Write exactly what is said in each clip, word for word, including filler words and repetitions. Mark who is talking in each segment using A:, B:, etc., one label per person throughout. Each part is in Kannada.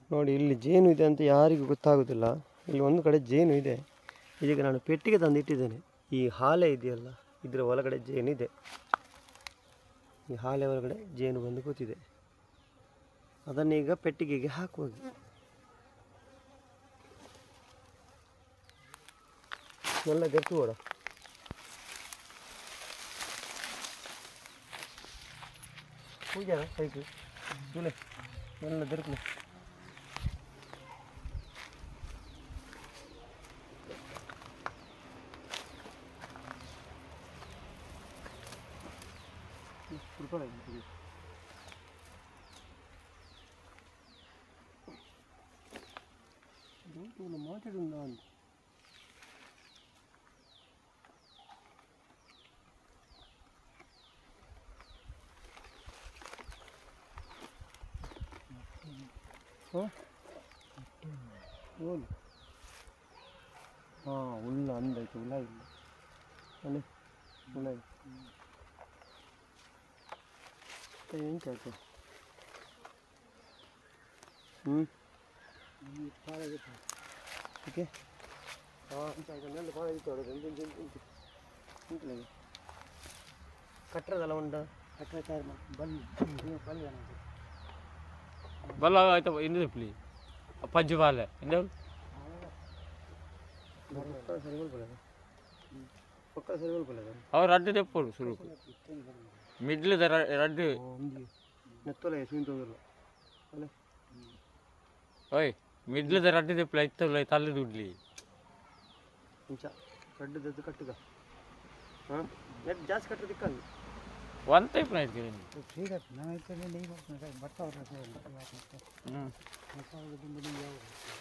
A: ನೋಡಿ ಇಲ್ಲಿ ಜೇನು ಇದೆ ಅಂತ ಯಾರಿಗೂ ಗೊತ್ತಾಗೋದಿಲ್ಲ. ಇಲ್ಲಿ ಒಂದು ಕಡೆ ಜೇನು ಇದೆ. ಇದೀಗ ನಾನು ಪೆಟ್ಟಿಗೆ ತಂದಿಟ್ಟಿದ್ದೇನೆ. ಈ ಹಾಲೆ ಇದೆಯಲ್ಲ, ಇದರ ಒಳಗಡೆ ಜೇನಿದೆ. ಈ ಹಾಲೆ ಒಳಗಡೆ ಜೇನು ಬಂದು ಕೂತಿದೆ. ಅದನ್ನೀಗ ಪೆಟ್ಟಿಗೆಗೆ ಹಾಕುವಾಗ ಎಲ್ಲ ಗಟ್ಟಿ ಓಡ ಪೂಜಾರ ಸೈಕು ತುಲೆ ಎಲ್ಲ ದೊರಕಲೆ మాట్లాడుందా అని ಉಳ್ಳ ಅಂದಾಯ್ತು ಉಳ ಇಲ್ಲ ಅಲ್ಲೇ ಉಳ ಎಂಟಾಯ್ತು ಹ್ಞೂ ಓಕೆ ನೆಲ್ಲ ಕಟ್ಟರದಲ್ಲ ಉಂಟ ಕಟ್ಟರ ಬಲ್ಲಿ ಬಲ್ಲಿ
B: ಬಲ್ಲ ಆಯ್ತು ಇನ್ನೂ ಪ್ಲೀ ಪಂಚು ಬಾಲೆ ಇಂದ ಅವ್ರು ರಡ್ಡು ತೆಪ್ಪರು ಶುರು ಮಿಡ್ಲಿದ ರಡ್ಡು
A: ನೆತ್ತೊಲೆ ಸುಂತ ಅಲ್ಲ
B: ಓಯ್ ಮಿಡ್ಲಿದ ರಡ್ಡು ತೆಪ್ಪಲ ಇತ್ತಲ್ಲ ತಲೆ ದುಡ್ಲಿ
A: ಇಂಚ ರಡ್ಡು ದದ್ದು ಕಟ್ಟುಗ ಹಾಂ ನೆಟ್ ಜಾಸ್ತಿ ಕಟ್ಟದ ದಿಕ್ಕಂದು
B: ಒನ್ ಟೈಪ್ ನೈಟ್
A: ठीक है ना इतने नहीं बट्टा और रखे
B: हम्म
A: ऐसा वाला दिन नहीं जाओ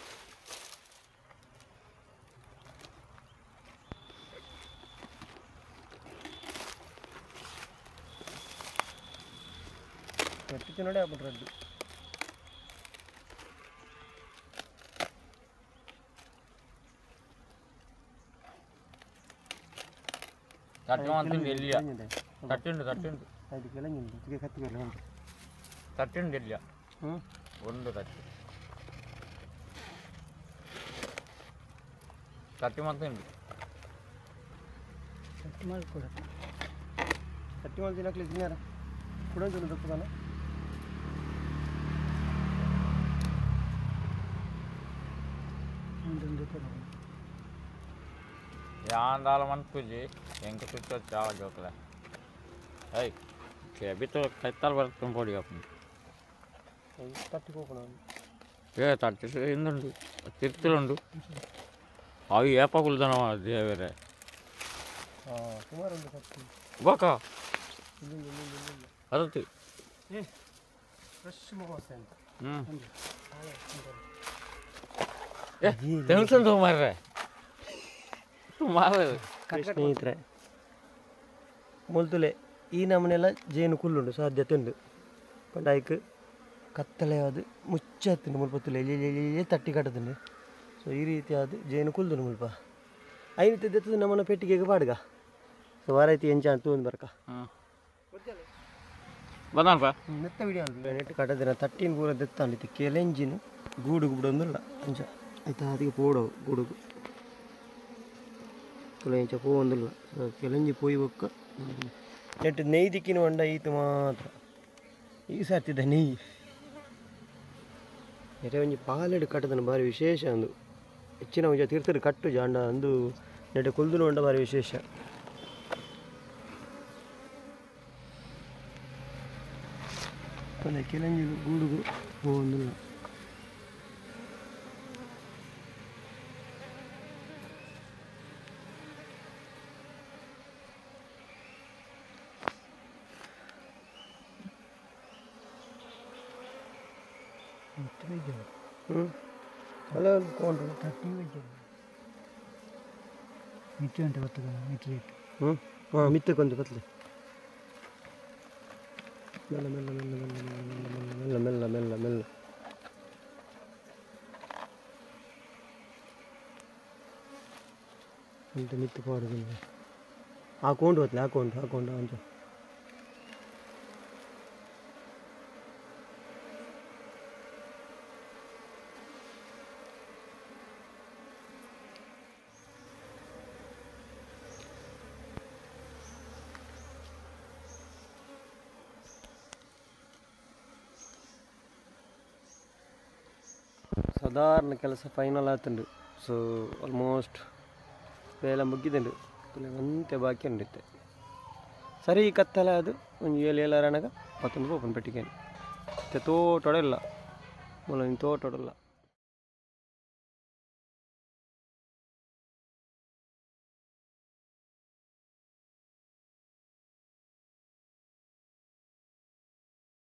A: ಕಟ್ಟಿಗೆ ನೋಡಿ ಆಗ್ಬಿಟ್ರೆ ಅದು
B: ಕಟ್ಟು ಅಂತ ಎಲ್ಲಿಯ ಕಟ್ಟುಂಡು ಕಟ್ಟುಂಡು
A: ಅದು ಕೆಳಗಿಂದ ಇದಕ್ಕೆ ಕತ್ತಿಗೆ ಉಂಟು
B: ಕಟ್ಟುಂಡು ಎಲ್ಲಿಯ
A: ಹ್ಞೂ
B: ಒಂದು ಕಟ್ಟು ಕಟ್ಟಿ ಮಾಡ್ತುಂಡು
A: ಕಟ್ಟಿ ಮಾಡಿ ಕೊಡ ಕಟ್ಟಿ ಮಾಡಿ ತಿನ್ನಕ್ಲಿ ತಿನ್ನಾರ ಕೊಡೋದು ದಪ್ಪದಾನ
B: ಯಾಂದಾಲ ಮನ್ಪುಜಿ ಹೆಂಗೆ ಸುತ್ತ ಚಾವ ಜೋಕಲ ಐ ಕೆಬಿತ್ತು ಕೈತಾಲ್ ಬರ್ತದೆ ಪೋಡಿ ಅಪ್ಪ
A: ತಟ್ಟಿಗೆ ಹೋಗೋಣ
B: ಏ ತಟ್ಟಿ ಹಿಂದುಂಡು ತಿರ್ತಿಲುಂಡು ಅವು ಏಪಗುಲ್ದನವ ದೇವರೇ
A: ಹಾಂ ಸುಮಾರು ಒಂದು ತಟ್ಟಿ
B: ಗೋಕ ಅದತ್ತು
A: ಏ ಫ್ರೆಶ್ ಮೋಸೆ ಅಂತ
B: ಹ್ಞೂ ಏ ತೆಂಗ್ಸಂದು ಮಾರ್ರೆ
A: ಸ್ನೇಹಿತರೆ ಮೊದಲೇ ಈ ನಮನೆಲ್ಲ ಜೇನು ಕುಲ್ಲುಂಡು ಸಾಧ್ಯತೆ ಉಂಟು ಪಂಡಾಯ್ಕ್ ಕತ್ತಲೆಯಾದ ಮುಚ್ಚತ್ತುಂಡು ಮುಲ್ಪ ತುಲೆ ಎಲ್ಲಿ ತಟ್ಟಿ ಕಟ್ಟದುಂಡು ಸೊ ಈ ರೀತಿಯಾದ ಜೇನು ಕುಲ್ದುಂಡು ಮುಲ್ಪ ಐನಿತ್ತು ದೆತ್ತದು ನಮ್ಮನ್ನ ಪೆಟ್ಟಿಗೆಗೆ ಬಾಡ್ಗ ಸೊ ವಾರೈತಿ ಎಂಚ ಅಂತ ಒಂದು ಬರ್ಕ
B: ಬಂದಲ್ಪ
A: ನೆತ್ತ ವಿಡಿಯೋ ನೆಟ್ಟು ಕಟ್ಟದಿನ ತಟ್ಟಿನ ಪೂರ ದೆತ್ತಾಂಡಿತ್ತು ಕೆಲೆಂಜಿನ ಗೂಡುಗು ಬಿಡೊಂದುಲ್ಲ ಅಂಚ ಆಯ್ತಾ ಅದಕ್ಕೆ ಪೋಡವು ಗೂಡುಗು ಇಂಚ ಪೋವಂದಿಲ್ಲ ಕೆಳಂಜಿ ಪೋಯಿ ಬೊಕ್ಕ ನೆಟ್ಟು ನೆಯ್ ದಿಕ್ಕಿನ ಹೊಂಡ ಈತು ಮಾತ್ರ ಈ ಸಾರ್ತಿದ್ದ ನೆಯ್ಯಿ ನೆರೆ ಒಂಜಿ ಪಾಲೆಡು ಕಟ್ಟದನ ಭಾರಿ ವಿಶೇಷ ಅಂದು ಹೆಚ್ಚಿನ ಒಂಚ ತೀರ್ಥರು ಕಟ್ಟು ಜಾಂಡ ಅಂದು ನೆಟ್ಟು ಕುಲ್ದುನ ಹೊಂಡ ಭಾರಿ ವಿಶೇಷ ಕೆಳಂಜಿ ಗೂಡುಗು ಪೋವಂದಿಲ್ಲ ಅಲ್ಲ ಕೊಂಡು ತಟ್ಟಿ ಮಿಟ್ಟು ಅಂತ ಗೊತ್ತದ ಮಿಟ್ಟು ಹ್ಞೂ ಹಾಂ ಮಿತ್ತಕ್ಕೊಂದು ಬತ್ತಲೆ ಮೆಲ್ಲ ಮೆಲ್ಲ ಮೆಲ್ಲ ಮೆಲ್ಲ ಮೆಲ್ಲ ಮೆಲ್ಲ ಮೆಲ್ಲ ಅಂತ ಮಿತ್ತು ಪಾಡುದಿಲ್ಲ ಹಾಕೊಂಡು ಬತ್ತಲೆ ಹಾಕೊಂಡು ಹಾಕೊಂಡು ಅಂಚ ಸಾಧಾರಣ ಕೆಲಸ ಫೈನಲ್ ಆತುಂಡು. ಸೊ ಆಲ್ಮೋಸ್ಟ್ ಬೇಲ ಮುಗಿದುಂಡು ಒಂತೆ ಬಾಕಿ ಉಂಡಿತ್ತೆ. ಸರಿ ಕತ್ತಲೆ ಅದು ಒಂದು ಏಳು ಏಳರನಗ ಮತ್ತೊಂದು ಓಪನ್ ಪೆಟ್ಟಿಗೆ ತೋಟೊಡೆಲ್ಲ ಮೂಲ ತೋಟೊಡಲ್ಲ